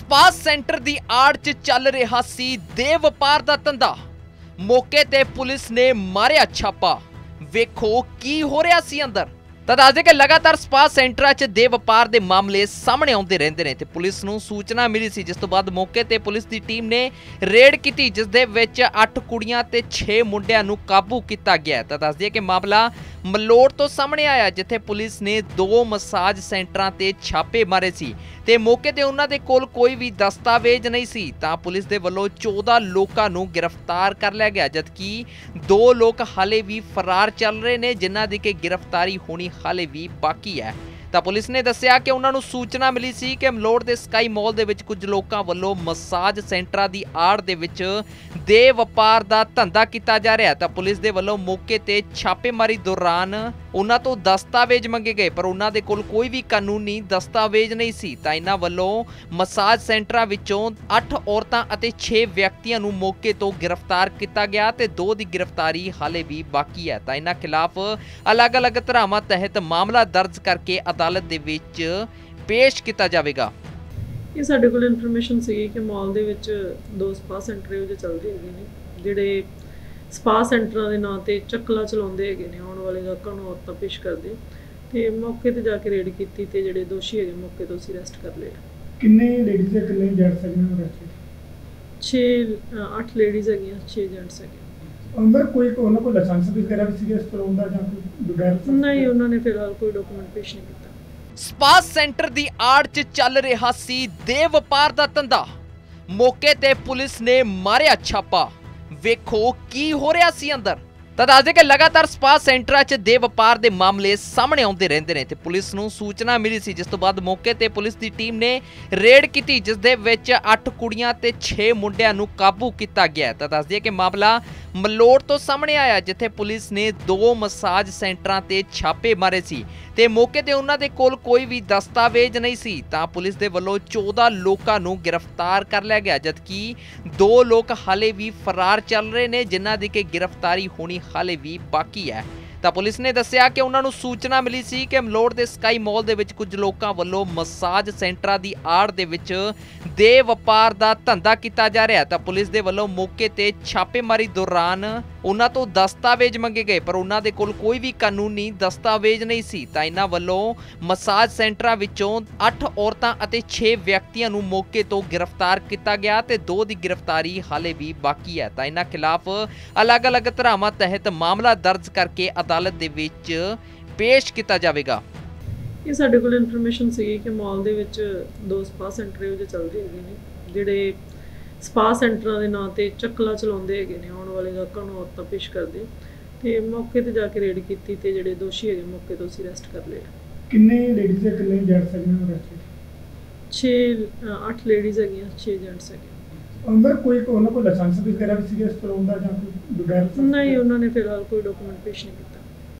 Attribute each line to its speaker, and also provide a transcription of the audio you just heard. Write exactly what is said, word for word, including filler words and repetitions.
Speaker 1: Spa centre ਦੀ ਆੜ 'ਚ ਚੱਲ ਰਿਹਾ ਸੀ ਦੇਹ ਵਪਾਰ ਦਾ ਧੰਦਾ। ਮੌਕੇ ਤੇ ਪੁਲਿਸ ਨੇ ਮਾਰਿਆ ਛਾਪਾ। ਵੇਖੋ ਕੀ ਹੋ ਰਿਹਾ ਸੀ ਅੰਦਰ। ਤਾਂ ਦੱਸਦੇ ਕਿ ਲਗਾਤਾਰ ਸਪਾ ਸੈਂਟਰਾਂ 'ਚ ਦੇਹ ਵਪਾਰ ਦੇ ਮਾਮਲੇ ਸਾਹਮਣੇ ਆਉਂਦੇ ਰਹਿੰਦੇ ਨੇ ਤੇ ਪੁਲਿਸ ਨੂੰ ਸੂਚਨਾ ਮਿਲੀ ਸੀ, ਜਿਸ ਤੋਂ ਬਾਅਦ ਮੌਕੇ ਤੇ ਪੁਲਿਸ ਦੀ ਟੀਮ ਨੇ ਰੇਡ ਕੀਤੀ, ਜਿਸ ਦੇ ਵਿੱਚ ਅੱਠ ਕੁੜੀਆਂ ਤੇ ਛੇ ਮੁੰਡਿਆਂ ਨੂੰ ਕਾਬੂ ਕੀਤਾ ਗਿਆ। ਤਾਂ ਦੱਸਦੇ ਕਿ ਮਾਮਲਾ ਮਲੋੜ ਤੋਂ ਸਾਹਮਣੇ ਆਇਆ, ਜਿੱਥੇ ਪੁਲਿਸ ਨੇ ਦੋ ਮਸਾਜ ਸੈਂਟਰਾਂ ਤੇ ਛਾਪੇ ਮਾਰੇ ਸੀ ਤੇ ਮੌਕੇ ਤੇ ਉਹਨਾਂ ਦੇ ਕੋਲ ਕੋਈ ਵੀ ਦਸਤਾਵੇਜ਼ ਨਹੀਂ ਸੀ। ਤਾਂ ਪੁਲਿਸ ਦੇ ਵੱਲੋਂ ਚੌਦਾਂ ਲੋਕਾਂ ਨੂੰ ਗ੍ਰਿਫਤਾਰ ਕਰ ਲਿਆ ਗਿਆ, ਜਦਕਿ ਦੋ ਲੋਕ ਹਾਲੇ ਵੀ ਫਰਾਰ ਚੱਲ ਰਹੇ ਨੇ, ਜਿਨ੍ਹਾਂ ਦੀ ਕਿ ਗ੍ਰਿਫਤਾਰੀ ਹੋਣੀ ਹਾਲੇ ਵੀ ਬਾਕੀ ਹੈ। ਤਾਂ ਪੁਲਿਸ ਨੇ ਦੱਸਿਆ ਕਿ ਉਹਨਾਂ ਨੂੰ ਸੂਚਨਾ ਮਿਲੀ ਸੀ ਕਿ ਮਲੋੜ ਦੇ ਸਕਾਈ ਮਾਲ ਦੇ ਵਿੱਚ ਕੁਝ ਲੋਕਾਂ ਵੱਲੋਂ ਮਸਾਜ ਸੈਂਟਰਾਂ ਦੀ ਆੜ ਦੇ ਵਿੱਚ ਦੇਹ ਵਪਾਰ ਦਾ ਧੰਦਾ ਕੀਤਾ ਜਾ ਰਿਹਾ। ਤਾਂ ਪੁਲਿਸ ਦੇ ਵੱਲੋਂ ਮੌਕੇ ਤੇ ਛਾਪੇਮਾਰੀ ਦੌਰਾਨ ਉਹਨਾਂ ਤੋਂ ਦਸਤਾਵੇਜ਼ ਮੰਗੇ ਗਏ, ਪਰ ਉਹਨਾਂ ਦੇ ਕੋਲ ਕੋਈ ਵੀ ਕਾਨੂੰਨੀ ਦਸਤਾਵੇਜ਼ ਨਹੀਂ ਸੀ। ਤਾਂ ਇਹਨਾਂ ਵੱਲੋਂ ਮਸਾਜ ਸੈਂਟਰਾਂ ਵਿੱਚੋਂ ਅੱਠ ਔਰਤਾਂ ਅਤੇ ਛੇ ਵਿਅਕਤੀਆਂ ਨੂੰ ਮੌਕੇ ਤੋਂ ਗ੍ਰਿਫਤਾਰ ਕੀਤਾ ਗਿਆ ਤੇ ਦੋ ਦੀ ਗ੍ਰਿਫਤਾਰੀ ਹਾਲੇ ਵੀ ਬਾਕੀ ਹੈ। ਤਾਂ ਇਹਨਾਂ ਖਿਲਾਫ ਅਲੱਗ-ਅਲੱਗ ਧਾਰਾਵਾਂ ਤਹਿਤ ਮਾਮਲਾ ਦਰਜ ਕਰਕੇ ਅਦਾਲਤ ਦੇ ਵਿੱਚ ਪੇਸ਼ ਕੀਤਾ ਜਾਵੇਗਾ।
Speaker 2: ਇਹ ਸਾਡੇ ਕੋਲ ਇਨਫੋਰਮੇਸ਼ਨ ਸੀ ਕਿ ਮਾਲ ਦੇ ਵਿੱਚ ਦੋ ਸਪਾ ਸੈਂਟਰ ਇਹੋ ਜਿਹੇ ਚੱਲਦੇ ਹੈਗੇ ਨੇ, ਜਿਹੜੇ ਸਪਾ ਸੈਂਟਰਾਂ ਦੇ ਨਾਂ ਤੇ ਚੱਕਲਾ ਚਲਾਉਂਦੇ ਹੈਗੇ ਨੇ, ਆਉਣ ਵਾਲੇ ਗਾਹਕਾਂ ਨੂੰ ਔਰਤਾਂ ਪੇਸ਼ ਕਰਦੇ। ਤੇ ਮੌਕੇ ਤੇ ਜਾ ਕੇ ਰੇਡ ਕੀਤੀ ਤੇ ਜਿਹੜੇ ਦੋਸ਼ੀ ਹੈਗੇ ਮੌਕੇ ਤੋਂ ਅਸੀਂ ਅਰੈਸਟ ਕਰ ਲਏ।
Speaker 3: ਕਿੰਨੇ ਲੇਡੀਜ਼ ਤੇ ਕਿੰਨੇ ਜੈਂਟਸ ਹੈਗੇ ਨੇ ਅਰੈਸਟ?
Speaker 2: ਛੇ ਅੱਠ ਲੇਡੀਜ਼ ਹੈਗੀਆਂ, ਛੇ ਜੈਂਟਸ ਹੈਗੇ।
Speaker 3: ਅੰਦਰ ਕੋਈ ਉਹਨਾਂ ਕੋਲ ਲਾਇਸੈਂਸ ਵਗੈਰਾ ਵੀ ਸੀਗਾ ਇਸ ਤਰ੍ਹਾਂ ਦਾ ਜਾਂ ਕੋਈ ਬਗੈਰ?
Speaker 2: ਨਹੀਂ, ਉਹਨਾਂ ਨੇ ਫਿਲਹਾਲ ਕੋਈ ਡਾਕੂਮੈਂਟ ਪੇਸ਼ ਨਹੀਂ ਕੀਤਾ।
Speaker 1: ਸਪਾ ਸੈਂਟਰ ਦੀ ਆੜ 'ਚ ਚੱਲ ਰਿਹਾ ਸੀ ਦੇਹ ਵਪਾਰ ਦਾ ਧੰਦਾ। ਮੌਕੇ ਤੇ ਪੁਲਿਸ ਨੇ ਮਾਰਿਆ ਛਾਪਾ। ਵੇਖੋ ਕੀ ਹੋ ਰਿਹਾ ਸੀ ਅੰਦਰ। ਤਾਂ ਦੱਸਦੇ ਕਿ ਲਗਾਤਾਰ ਸਪਾ ਸੈਂਟਰਾਂ 'ਚ ਦੇਹ ਵਪਾਰ ਦੇ ਮਾਮਲੇ ਸਾਹਮਣੇ ਆਉਂਦੇ ਰਹਿੰਦੇ ਨੇ ਤੇ ਪੁਲਿਸ ਨੂੰ ਸੂਚਨਾ ਮਿਲੀ ਸੀ, ਜਿਸ ਤੋਂ ਬਾਅਦ ਮੌਕੇ ਤੇ ਪੁਲਿਸ ਦੀ ਟੀਮ ਨੇ ਰੇਡ ਕੀਤੀ, ਜਿਸ ਦੇ ਵਿੱਚ ਅੱਠ ਕੁੜੀਆਂ ਤੇ ਛੇ ਮੁੰਡਿਆਂ ਨੂੰ ਕਾਬੂ ਕੀਤਾ ਗਿਆ। ਤਾਂ ਦੱਸਦੇ ਕਿ ਮਾਮਲਾ ਮਲੋੜ ਤੋਂ ਸਾਹਮਣੇ ਆਇਆ, ਜਿੱਥੇ ਪੁਲਿਸ ਨੇ ਦੋ ਮਸਾਜ ਸੈਂਟਰਾਂ ਤੇ ਛਾਪੇ ਮਾਰੇ ਸੀ ਤੇ ਮੌਕੇ ਤੇ ਉਹਨਾਂ ਦੇ ਕੋਲ ਕੋਈ ਵੀ ਦਸਤਾਵੇਜ਼ ਨਹੀਂ ਸੀ। ਤਾਂ ਪੁਲਿਸ ਦੇ ਵੱਲੋਂ ਚੌਦਾਂ ਲੋਕਾਂ ਨੂੰ ਗ੍ਰਿਫਤਾਰ ਕਰ ਲਿਆ ਗਿਆ, ਜਦਕਿ ਦੋ ਲੋਕ ਹਾਲੇ ਵੀ ਫਰਾਰ ਚੱਲ ਰਹੇ ਨੇ, ਜਿਨ੍ਹਾਂ ਦੀ ਕਿ ਗ੍ਰਿਫਤਾਰੀ ਹੋਣੀ ਹਾਲੇ ਵੀ ਬਾਕੀ ਹੈ। ਤਾਂ ਪੁਲਿਸ ਨੇ ਦੱਸਿਆ ਕਿ ਉਹਨਾਂ ਨੂੰ ਸੂਚਨਾ ਮਿਲੀ ਸੀ ਕਿ ਮਲੋੜ ਦੇ ਸਕਾਈ ਮਾਲ ਦੇ ਵਿੱਚ ਕੁਝ ਲੋਕਾਂ ਵੱਲੋਂ ਮਸਾਜ ਸੈਂਟਰਾਂ ਦੀ ਆੜ ਦੇ ਵਿੱਚ ਦੇਹ ਵਪਾਰ ਦਾ ਧੰਦਾ ਕੀਤਾ ਜਾ ਰਿਹਾ। ਤਾਂ ਪੁਲਿਸ ਦੇ ਵੱਲੋਂ ਮੌਕੇ ਤੇ ਛਾਪੇਮਾਰੀ ਦੌਰਾਨ ਉਹਨਾਂ ਤੋਂ ਦਸਤਾਵੇਜ਼ ਮੰਗੇ ਗਏ, ਪਰ ਉਹਨਾਂ ਦੇ ਕੋਲ ਕੋਈ ਵੀ ਕਾਨੂੰਨੀ ਦਸਤਾਵੇਜ਼ ਨਹੀਂ ਸੀ। ਤਾਂ ਇਹਨਾਂ ਵੱਲੋਂ ਮਸਾਜ ਸੈਂਟਰਾਂ ਵਿੱਚੋਂ ਅੱਠ ਔਰਤਾਂ ਅਤੇ ਛੇ ਵਿਅਕਤੀਆਂ ਨੂੰ ਮੌਕੇ ਤੋਂ ਗ੍ਰਿਫਤਾਰ ਕੀਤਾ ਗਿਆ ਤੇ ਦੋ ਦੀ ਗ੍ਰਿਫਤਾਰੀ ਹਾਲੇ ਵੀ ਬਾਕੀ ਹੈ। ਤਾਂ ਇਹਨਾਂ ਖਿਲਾਫ ਅਲੱਗ-ਅਲੱਗ ਧਾਰਾਵਾਂ ਤਹਿਤ ਮਾਮਲਾ ਦਰਜ ਕਰਕੇ ਅਦਾਲਤ ਦੇ ਵਿੱਚ ਪੇਸ਼ ਕੀਤਾ ਜਾਵੇਗਾ।
Speaker 2: ਇਹ ਸਾਡੇ ਕੋਲ ਇਨਫੋਰਮੇਸ਼ਨ ਸੀ ਕਿ ਮਾਲ ਦੇ ਵਿੱਚ ਦੋ ਸਪਾ ਸੈਂਟਰ ਇਹੋ ਜਿਹੇ ਚੱਲਦੇ ਹੈਗੇ ਨੇ, ਜਿਹੜੇ ਸਪਾ ਸੈਂਟਰਾਂ ਦੇ ਨਾਂ ਤੇ ਚੱਕਲਾ ਚਲਾਉਂਦੇ ਹੈਗੇ ਨੇ, ਆਉਣ ਵਾਲੇ ਗਾਹਕਾਂ ਨੂੰ ਔਰਤਾਂ ਪੇਸ਼ ਕਰਦੇ। ਤੇ ਮੌਕੇ ਤੇ ਜਾ ਕੇ ਰੇਡ ਕੀਤੀ ਤੇ ਜਿਹੜੇ ਦੋਸ਼ੀ ਹੈਗੇ ਮੌਕੇ ਤੋਂ ਅਸੀਂ ਅਰੈਸਟ ਕਰ ਲਏ।
Speaker 3: ਕਿੰਨੇ ਲੇਡੀਜ਼ ਤੇ ਕਿੰਨੇ ਜੈਂਟਸ ਹੈਗੇ ਨੇ ਅਰੈਸਟ?
Speaker 2: ਛੇ ਅੱਠ ਲੇਡੀਜ਼ ਹੈਗੀਆਂ, ਛੇ ਜੈਂਟਸ ਹੈਗੇ।
Speaker 3: ਅੰਦਰ ਕੋਈ ਉਹਨਾਂ ਕੋਲ ਲਾਇਸੈਂਸ ਵਗੈਰਾ ਵੀ ਸੀਗਾ ਇਸ ਤਰ੍ਹਾਂ ਦਾ ਜਾਂ ਕੋਈ ਬਗੈਰ?
Speaker 2: ਨਹੀਂ, ਉਹਨਾਂ ਨੇ ਫਿਲਹਾਲ ਕੋਈ ਡਾਕੂਮੈਂਟ ਪੇਸ਼ ਨਹੀਂ ਕੀਤਾ।